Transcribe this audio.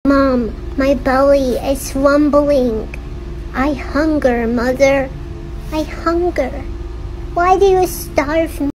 Mom, my belly is rumbling. I hunger, Mother. I hunger. Why do you starve me?